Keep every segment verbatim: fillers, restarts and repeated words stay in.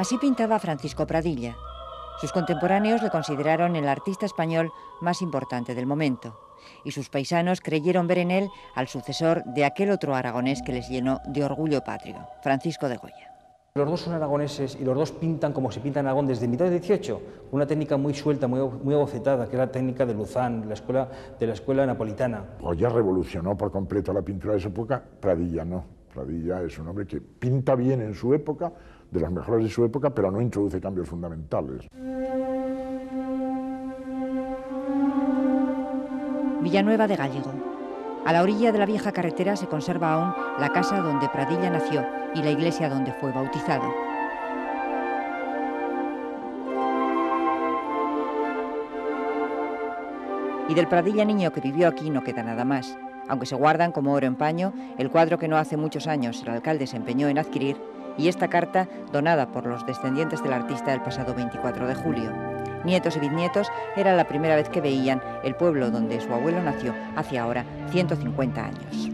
Así pintaba Francisco Pradilla. Sus contemporáneos le consideraron el artista español más importante del momento, y sus paisanos creyeron ver en él al sucesor de aquel otro aragonés que les llenó de orgullo patrio, Francisco de Goya. Los dos son aragoneses y los dos pintan como se pinta en Aragón desde mitad del dieciocho, una técnica muy suelta, muy, muy abocetada, que es la técnica de Luzán, la escuela, de la escuela napolitana. Goya revolucionó por completo la pintura de su época, Pradilla no. Pradilla es un hombre que pinta bien en su época, de las mejores de su época, pero no introduce cambios fundamentales. Villanueva de Gállego. A la orilla de la vieja carretera se conserva aún la casa donde Pradilla nació y la iglesia donde fue bautizado. Y del Pradilla niño que vivió aquí no queda nada más, aunque se guardan como oro en paño el cuadro que no hace muchos años el alcalde se empeñó en adquirir y esta carta donada por los descendientes del artista el pasado veinticuatro de julio. Nietos y bisnietos era la primera vez que veían el pueblo donde su abuelo nació hace ahora ciento cincuenta años.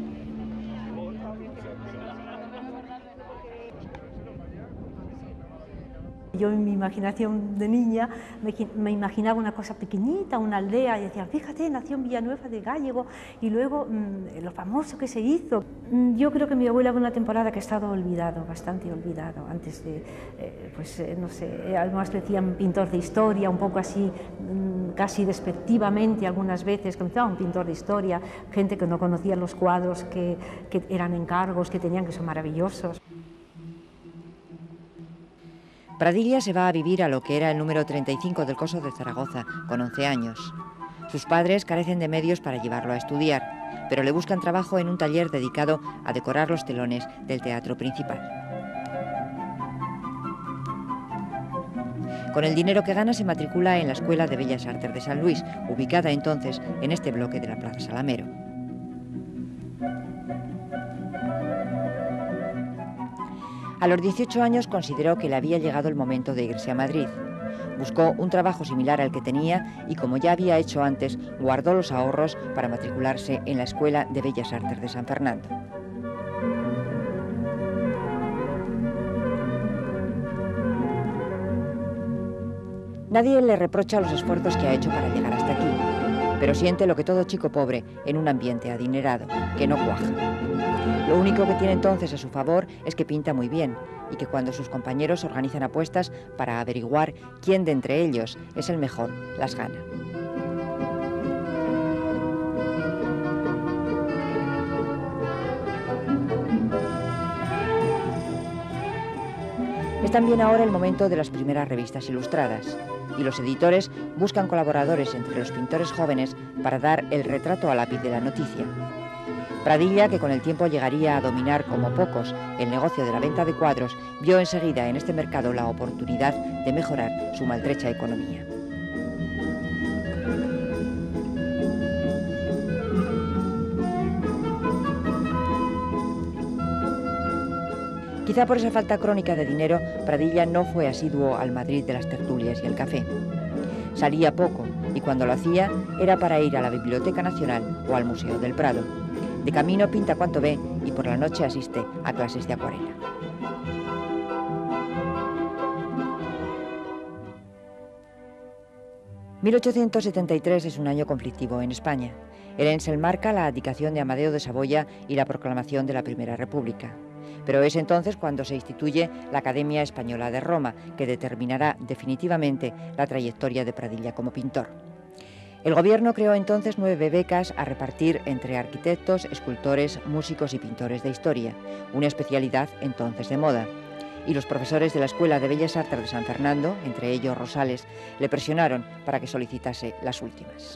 Yo en mi imaginación de niña me, me imaginaba una cosa pequeñita, una aldea, y decía, fíjate, nació en Villanueva de Gállego, y luego mmm, lo famoso que se hizo. Yo creo que mi abuela fue una temporada que ha estado olvidado, bastante olvidado, antes de, eh, pues eh, no sé, además decían pintor de historia, un poco así, mmm, casi despectivamente algunas veces, comenzaba un pintor de historia, gente que no conocía los cuadros, que, que eran encargos, que tenían, que son maravillosos. Pradilla se va a vivir a lo que era el número treinta y cinco del Coso de Zaragoza, con once años. Sus padres carecen de medios para llevarlo a estudiar, pero le buscan trabajo en un taller dedicado a decorar los telones del teatro principal. Con el dinero que gana se matricula en la Escuela de Bellas Artes de San Luis, ubicada entonces en este bloque de la Plaza Salamero. A los dieciocho años consideró que le había llegado el momento de irse a Madrid. Buscó un trabajo similar al que tenía y, como ya había hecho antes, guardó los ahorros para matricularse en la Escuela de Bellas Artes de San Fernando. Nadie le reprocha los esfuerzos que ha hecho para llegar hasta aquí, pero siente lo que todo chico pobre en un ambiente adinerado, que no cuaja. Lo único que tiene entonces a su favor es que pinta muy bien y que cuando sus compañeros organizan apuestas para averiguar quién de entre ellos es el mejor, las gana. Es también ahora el momento de las primeras revistas ilustradas y los editores buscan colaboradores entre los pintores jóvenes para dar el retrato a lápiz de la noticia. Pradilla, que con el tiempo llegaría a dominar como pocos el negocio de la venta de cuadros, vio enseguida en este mercado la oportunidad de mejorar su maltrecha economía. Quizá por esa falta crónica de dinero, Pradilla no fue asiduo al Madrid de las tertulias y el café. Salía poco y cuando lo hacía era para ir a la Biblioteca Nacional o al Museo del Prado. De camino pinta cuanto ve y por la noche asiste a clases de acuarela. mil ochocientos setenta y tres es un año conflictivo en España. El E N S enmarca la abdicación de Amadeo de Saboya y la proclamación de la Primera República. Pero es entonces cuando se instituye la Academia Española de Roma, que determinará definitivamente la trayectoria de Pradilla como pintor. El gobierno creó entonces nueve becas a repartir entre arquitectos, escultores, músicos y pintores de historia, una especialidad entonces de moda. Y los profesores de la Escuela de Bellas Artes de San Fernando, entre ellos Rosales, le presionaron para que solicitase las últimas.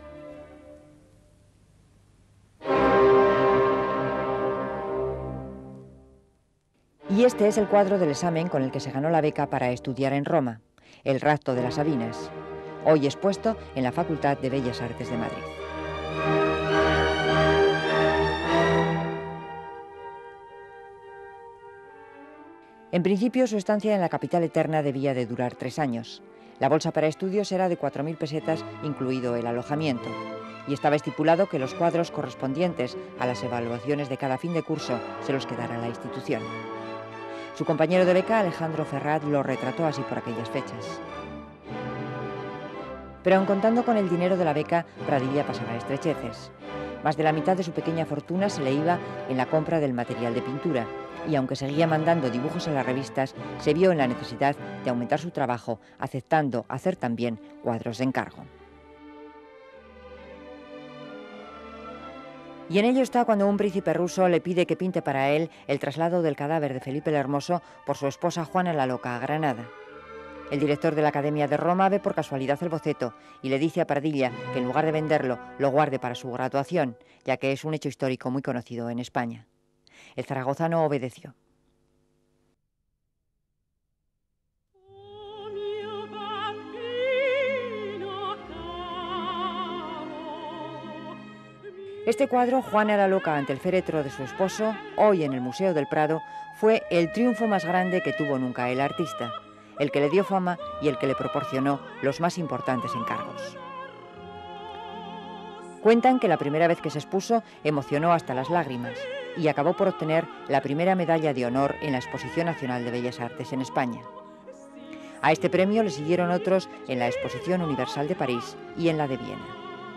Y este es el cuadro del examen con el que se ganó la beca para estudiar en Roma, El rapto de las Sabinas, hoy expuesto en la Facultad de Bellas Artes de Madrid. En principio, su estancia en la capital eterna debía de durar tres años. La bolsa para estudios era de cuatro mil pesetas, incluido el alojamiento, y estaba estipulado que los cuadros correspondientes a las evaluaciones de cada fin de curso se los quedara la institución. Su compañero de beca, Alejandro Ferrat, lo retrató así por aquellas fechas. Pero aun contando con el dinero de la beca, Pradilla pasaba estrecheces. Más de la mitad de su pequeña fortuna se le iba en la compra del material de pintura, y aunque seguía mandando dibujos a las revistas, se vio en la necesidad de aumentar su trabajo, aceptando hacer también cuadros de encargo. Y en ello está cuando un príncipe ruso le pide que pinte para él el traslado del cadáver de Felipe el Hermoso por su esposa Juana la Loca a Granada. El director de la Academia de Roma ve por casualidad el boceto y le dice a Pradilla que en lugar de venderlo, lo guarde para su graduación, ya que es un hecho histórico muy conocido en España. El zaragozano obedeció. Este cuadro, Juana la Loca ante el féretro de su esposo, hoy en el Museo del Prado, fue el triunfo más grande que tuvo nunca el artista, el que le dio fama y el que le proporcionó los más importantes encargos. Cuentan que la primera vez que se expuso emocionó hasta las lágrimas y acabó por obtener la primera medalla de honor en la Exposición Nacional de Bellas Artes en España. A este premio le siguieron otros en la Exposición Universal de París y en la de Viena.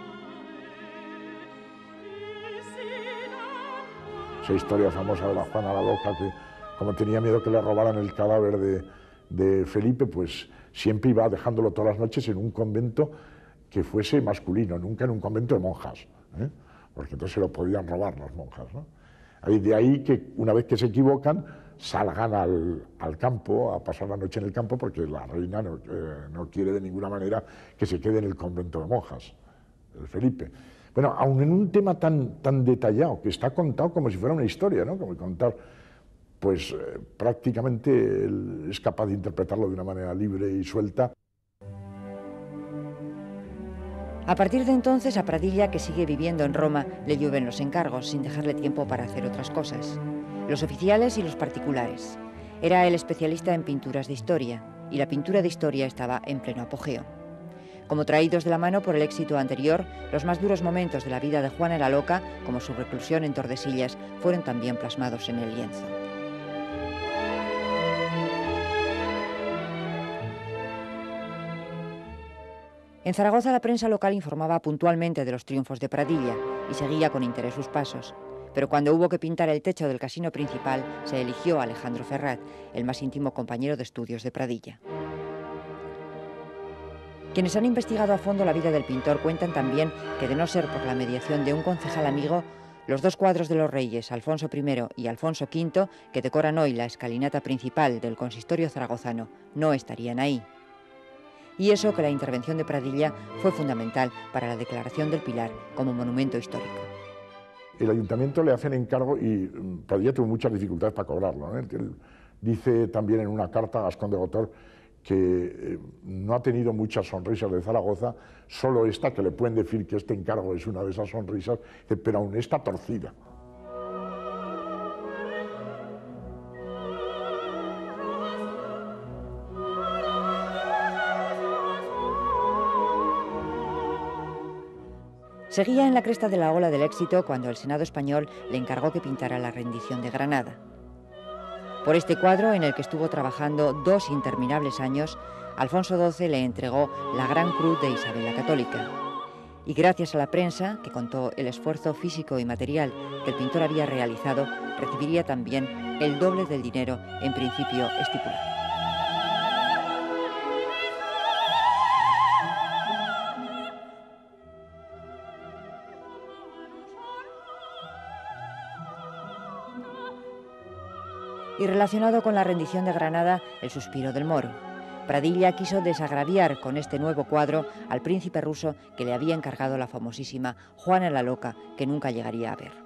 Esa historia famosa de la Juana la Loca, que como tenía miedo que le robaran el cadáver de, de Felipe, pues siempre iba dejándolo todas las noches en un convento que fuese masculino, nunca en un convento de monjas, ¿eh? Porque entonces se lo podían robar las monjas, ¿no? De ahí que una vez que se equivocan, salgan al, al campo, a pasar la noche en el campo, porque la reina no, eh, no quiere de ninguna manera que se quede en el convento de monjas, el Felipe. Bueno, aun en un tema tan, tan detallado, que está contado como si fuera una historia, ¿no? Como contar, pues eh, prácticamente él es capaz de interpretarlo de una manera libre y suelta. A partir de entonces, a Pradilla, que sigue viviendo en Roma, le llueven los encargos, sin dejarle tiempo para hacer otras cosas. Los oficiales y los particulares. Era el especialista en pinturas de historia, y la pintura de historia estaba en pleno apogeo. Como traídos de la mano por el éxito anterior, los más duros momentos de la vida de Juana la Loca, como su reclusión en Tordesillas, fueron también plasmados en el lienzo. En Zaragoza la prensa local informaba puntualmente de los triunfos de Pradilla y seguía con interés sus pasos. Pero cuando hubo que pintar el techo del casino principal, se eligió a Alejandro Ferrat, el más íntimo compañero de estudios de Pradilla. Quienes han investigado a fondo la vida del pintor cuentan también que, de no ser por la mediación de un concejal amigo, los dos cuadros de los reyes, Alfonso primero y Alfonso quinto, que decoran hoy la escalinata principal del consistorio zaragozano, no estarían ahí. Y eso que la intervención de Pradilla fue fundamental para la declaración del Pilar como monumento histórico. El ayuntamiento le hacen encargo y Pradilla tuvo muchas dificultades para cobrarlo, ¿no? Él dice también en una carta a Gascón de Gotor que eh, no ha tenido muchas sonrisas de Zaragoza, solo esta, que le pueden decir que este encargo es una de esas sonrisas, pero aún está torcida. Seguía en la cresta de la ola del éxito cuando el Senado español le encargó que pintara la rendición de Granada. Por este cuadro, en el que estuvo trabajando dos interminables años, Alfonso doce le entregó la Gran Cruz de Isabel la Católica. Y gracias a la prensa, que contó el esfuerzo físico y material que el pintor había realizado, recibiría también el doble del dinero en principio estipulado. Y relacionado con la rendición de Granada, el suspiro del Moro. Pradilla quiso desagraviar con este nuevo cuadro al príncipe ruso que le había encargado la famosísima Juana la Loca, que nunca llegaría a ver.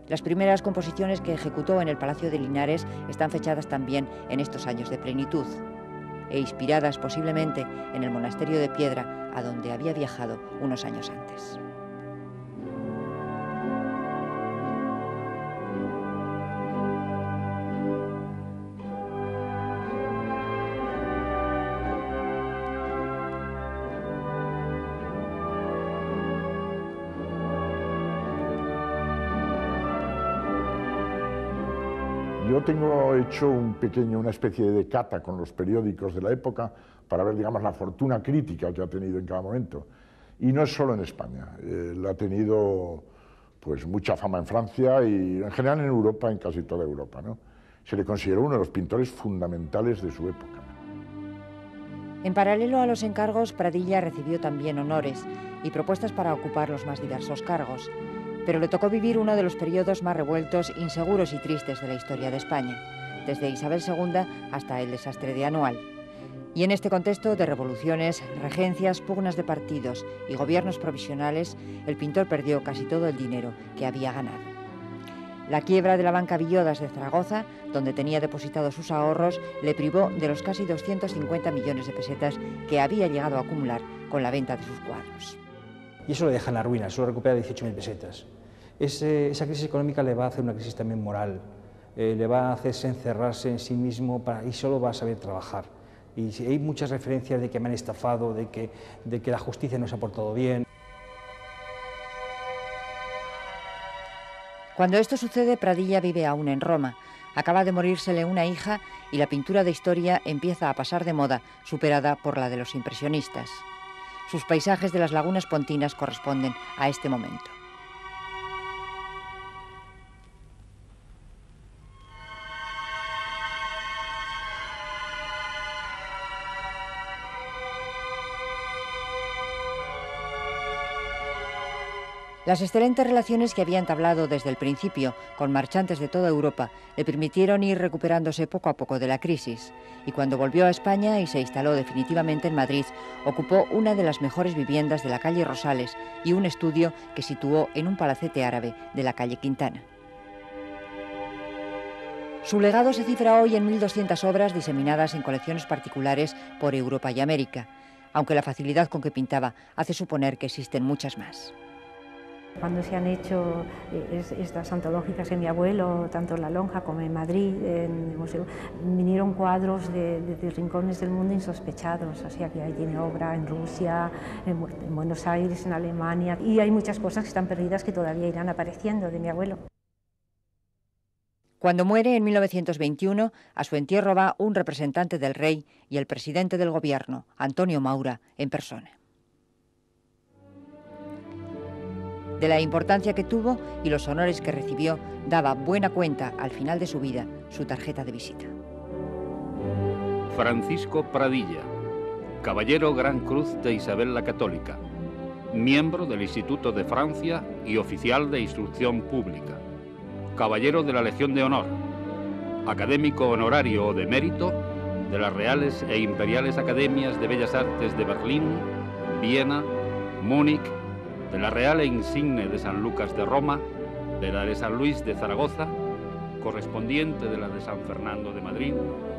Las primeras composiciones que ejecutó en el Palacio de Linares están fechadas también en estos años de plenitud e inspiradas posiblemente en el monasterio de Piedra, a donde había viajado unos años antes. Yo tengo hecho un pequeño, una especie de cata con los periódicos de la época para ver, digamos, la fortuna crítica que ha tenido en cada momento. Y no es solo en España, eh, la ha tenido pues mucha fama en Francia y en general en Europa, en casi toda Europa, ¿no? Se le consideró uno de los pintores fundamentales de su época. En paralelo a los encargos, Pradilla recibió también honores y propuestas para ocupar los más diversos cargos. Pero le tocó vivir uno de los periodos más revueltos, inseguros y tristes de la historia de España, desde Isabel segunda hasta el desastre de Anual. Y en este contexto de revoluciones, regencias, pugnas de partidos y gobiernos provisionales, el pintor perdió casi todo el dinero que había ganado. La quiebra de la Banca Villodas de Zaragoza, donde tenía depositados sus ahorros, le privó de los casi doscientos cincuenta millones de pesetas que había llegado a acumular con la venta de sus cuadros. Y eso le deja en la ruina, solo recupera dieciocho mil pesetas. Ese, esa crisis económica le va a hacer una crisis también moral, eh, le va a hacerse encerrarse en sí mismo para, y solo va a saber trabajar. Y hay muchas referencias de que me han estafado, de que, de que la justicia no se ha portado bien. Cuando esto sucede, Pradilla vive aún en Roma. Acaba de morírsele una hija y la pintura de historia empieza a pasar de moda, superada por la de los impresionistas. Sus paisajes de las lagunas pontinas corresponden a este momento. Las excelentes relaciones que había entablado desde el principio con marchantes de toda Europa le permitieron ir recuperándose poco a poco de la crisis, y cuando volvió a España y se instaló definitivamente en Madrid, ocupó una de las mejores viviendas de la calle Rosales y un estudio que situó en un palacete árabe de la calle Quintana. Su legado se cifra hoy en mil doscientas obras diseminadas en colecciones particulares por Europa y América, aunque la facilidad con que pintaba hace suponer que existen muchas más. Cuando se han hecho estas antológicas en mi abuelo, tanto en La Lonja como en Madrid, en el museo, vinieron cuadros de, de, de rincones del mundo insospechados, o sea que ahí tiene obra en Rusia, en, en Buenos Aires, en Alemania, y hay muchas cosas que están perdidas que todavía irán apareciendo de mi abuelo. Cuando muere en mil novecientos veintiuno, a su entierro va un representante del rey y el presidente del gobierno, Antonio Maura, en persona. De la importancia que tuvo y los honores que recibió, daba buena cuenta al final de su vida su tarjeta de visita. Francisco Pradilla, caballero Gran Cruz de Isabel la Católica, miembro del Instituto de Francia y oficial de Instrucción Pública, caballero de la Legión de Honor, académico honorario o de mérito de las Reales e Imperiales Academias de Bellas Artes de Berlín, Viena, Múnich, de la Real e Insigne de San Lucas de Roma, de la de San Luis de Zaragoza, correspondiente de la de San Fernando de Madrid,